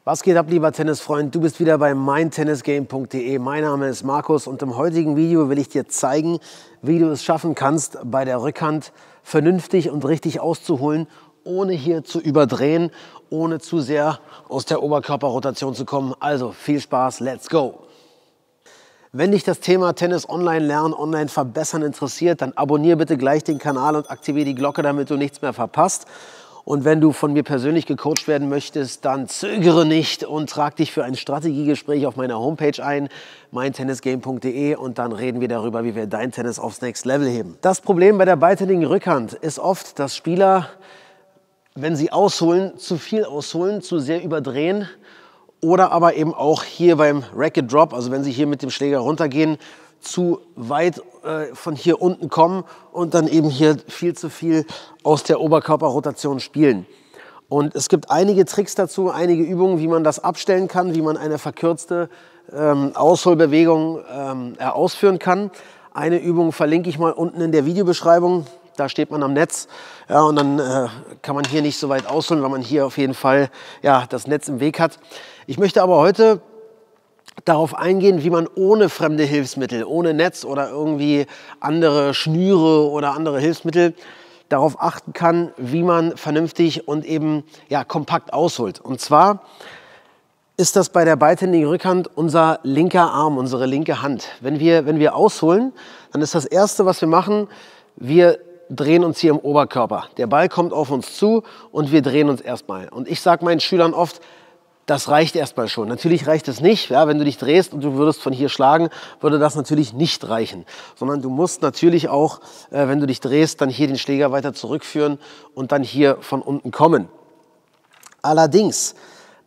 Was geht ab, lieber Tennisfreund? Du bist wieder bei meintennisgame.de. Mein Name ist Markus und im heutigen Video will ich dir zeigen, wie du es schaffen kannst, bei der Rückhand vernünftig und richtig auszuholen, ohne hier zu überdrehen, ohne zu sehr aus der Oberkörperrotation zu kommen. Also viel Spaß, let's go! Wenn dich das Thema Tennis online lernen, online verbessern interessiert, dann abonniere bitte gleich den Kanal und aktiviere die Glocke, damit du nichts mehr verpasst. Und wenn du von mir persönlich gecoacht werden möchtest, dann zögere nicht und trag dich für ein Strategiegespräch auf meiner Homepage ein, meintennisgame.de, und dann reden wir darüber, wie wir dein Tennis aufs Next Level heben. Das Problem bei der beidhändigen Rückhand ist oft, dass Spieler, wenn sie ausholen, zu viel ausholen, zu sehr überdrehen oder aber eben auch hier beim Racket Drop, also wenn sie hier mit dem Schläger runtergehen, zu weit von hier unten kommen und dann eben hier viel zu viel aus der Oberkörperrotation spielen. Und es gibt einige Tricks dazu, einige Übungen, wie man das abstellen kann, wie man eine verkürzte Ausholbewegung ausführen kann. Eine Übung verlinke ich mal unten in der Videobeschreibung. Da steht man am Netz, ja, und dann kann man hier nicht so weit ausholen, weil man hier auf jeden Fall das Netz im Weg hat. Ich möchte aber heute darauf eingehen, wie man ohne fremde Hilfsmittel, ohne Netz oder irgendwie andere Schnüre oder andere Hilfsmittel darauf achten kann, wie man vernünftig und eben kompakt ausholt. Und zwar ist das bei der beidhändigen Rückhand unser linker Arm, unsere linke Hand. Wenn wir ausholen, dann ist das Erste, was wir machen, wir drehen uns hier im Oberkörper. Der Ball kommt auf uns zu und wir drehen uns erstmal. Und ich sage meinen Schülern oft, das reicht erstmal schon. Natürlich reicht es nicht, wenn du dich drehst und du würdest von hier schlagen, würde das natürlich nicht reichen. Sondern du musst natürlich auch, wenn du dich drehst, dann hier den Schläger weiter zurückführen und dann hier von unten kommen. Allerdings,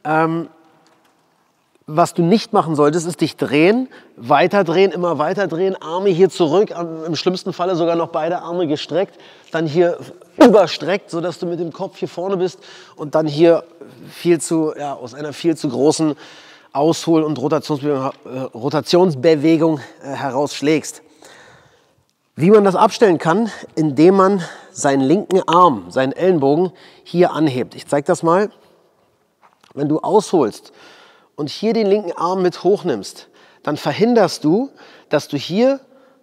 was du nicht machen solltest, ist dich drehen, weiterdrehen, immer weiter drehen, Arme hier zurück, im schlimmsten Falle sogar noch beide Arme gestreckt, dann hier überstreckt, sodass du mit dem Kopf hier vorne bist und dann hier aus einer viel zu großen Aushol- und Rotationsbewegung herausschlägst. Wie man das abstellen kann, indem man seinen linken Arm, seinen Ellenbogen hier anhebt. Ich zeige das mal. Wenn du ausholst und hier den linken Arm mit hochnimmst, dann verhinderst du, dass du hier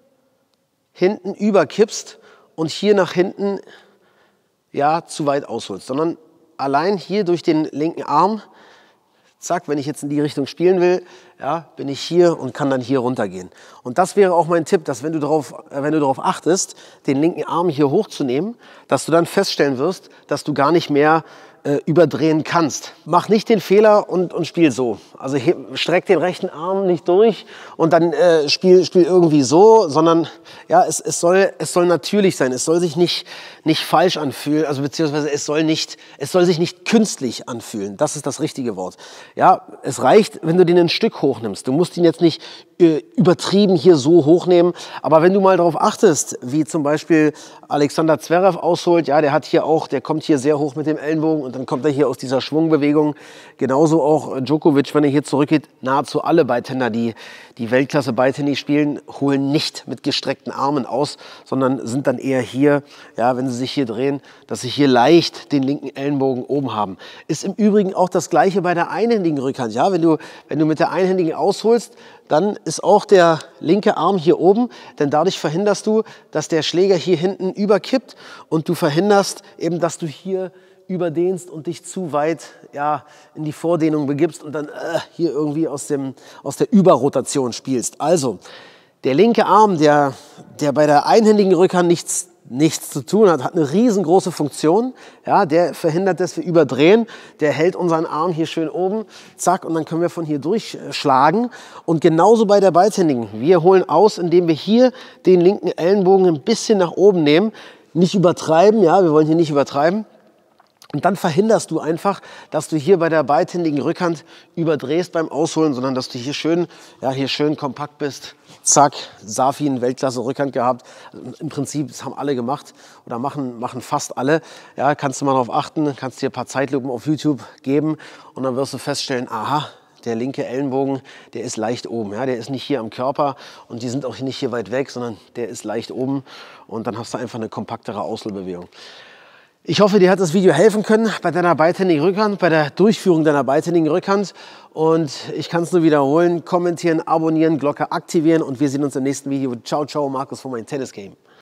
hinten überkippst und hier nach hinten zu weit ausholst, sondern allein hier durch den linken Arm, zack, wenn ich jetzt in die Richtung spielen will, bin ich hier und kann dann hier runtergehen. Und das wäre auch mein Tipp, dass wenn du darauf achtest, den linken Arm hier hochzunehmen, dass du dann feststellen wirst, dass du gar nicht mehr überdrehen kannst. Mach nicht den Fehler und spiel so. Also streck den rechten Arm nicht durch und dann spiel irgendwie so, sondern es soll natürlich sein. Es soll sich nicht falsch anfühlen, also beziehungsweise es soll sich nicht künstlich anfühlen. Das ist das richtige Wort. Ja, es reicht, wenn du den ein Stück hochnimmst. Du musst ihn jetzt nicht übertrieben hier so hochnehmen, aber wenn du mal darauf achtest, wie zum Beispiel Alexander Zverev ausholt, der kommt hier sehr hoch mit dem Ellenbogen und dann kommt er hier aus dieser Schwungbewegung. Genauso auch Djokovic, wenn er hier zurückgeht, nahezu alle Beidhänder, die Weltklasse Beidhändig spielen, holen nicht mit gestreckten Armen aus, sondern sind dann eher hier, wenn sie sich hier drehen, dass sie hier leicht den linken Ellenbogen oben haben. Ist im Übrigen auch das Gleiche bei der einhändigen Rückhand. Ja, wenn du mit der einhändigen ausholst, dann ist auch der linke Arm hier oben, denn dadurch verhinderst du, dass der Schläger hier hinten überkippt und du verhinderst eben, dass du hier überdehnst und dich zu weit in die Vordehnung begibst und dann hier irgendwie aus der Überrotation spielst. Also der linke Arm, der bei der einhändigen Rückhand nichts zu tun hat eine riesengroße Funktion. Der verhindert, dass wir überdrehen. Der hält unseren Arm hier schön oben. Zack, und dann können wir von hier durchschlagen. Und genauso bei der beidhändigen. Wir holen aus, indem wir hier den linken Ellenbogen ein bisschen nach oben nehmen. Nicht übertreiben, wir wollen hier nicht übertreiben. Und dann verhinderst du einfach, dass du hier bei der beidhändigen Rückhand überdrehst beim Ausholen, sondern dass du hier schön kompakt bist. Zack, Safin, Weltklasse Rückhand gehabt. Im Prinzip, das haben alle gemacht oder machen fast alle. Kannst du mal darauf achten, kannst dir ein paar Zeitlupen auf YouTube geben und dann wirst du feststellen, aha, der linke Ellenbogen, der ist leicht oben. Der ist nicht hier am Körper und die sind auch nicht hier weit weg, sondern der ist leicht oben und dann hast du einfach eine kompaktere Ausholbewegung. Ich hoffe, dir hat das Video helfen können bei deiner beidhändigen Rückhand, bei der Durchführung deiner beidhändigen Rückhand. Und ich kann es nur wiederholen, kommentieren, abonnieren, Glocke aktivieren und wir sehen uns im nächsten Video. Ciao, ciao, Markus von meinem Tennis Game.